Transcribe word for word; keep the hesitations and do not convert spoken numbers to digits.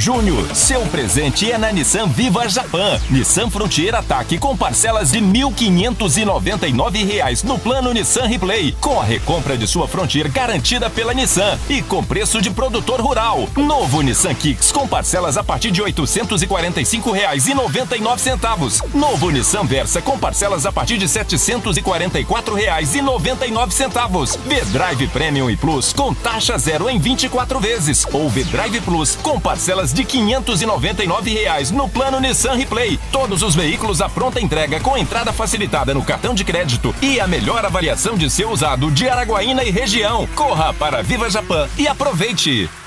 Junho, seu presente é na Nissan Viva Japan. Nissan Frontier Attack com parcelas de mil quinhentos e noventa e nove reais no plano Nissan Replay, com a recompra de sua Frontier garantida pela Nissan e com preço de produtor rural. Novo Nissan Kicks com parcelas a partir de oitocentos e quarenta e cinco reais e noventa e nove centavos. Novo Nissan Versa com parcelas a partir de setecentos e quarenta e quatro reais e noventa e nove centavos. V-Drive Premium e Plus com taxa zero em vinte e quatro vezes ou V-Drive Plus com parcelas de quinhentos e noventa e nove reais no plano Nissan Replay. Todos os veículos à pronta entrega com entrada facilitada no cartão de crédito e a melhor avaliação de seu usado de Araguaína e região. Corra para Viva Japan e aproveite!